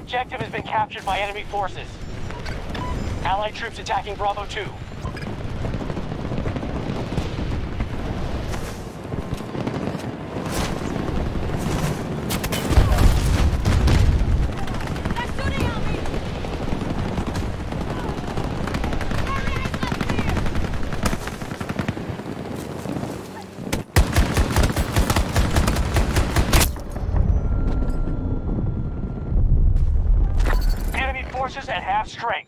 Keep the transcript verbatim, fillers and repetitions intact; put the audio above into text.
objective has been captured by enemy forces. Allied troops attacking Bravo two. Forces at half strength.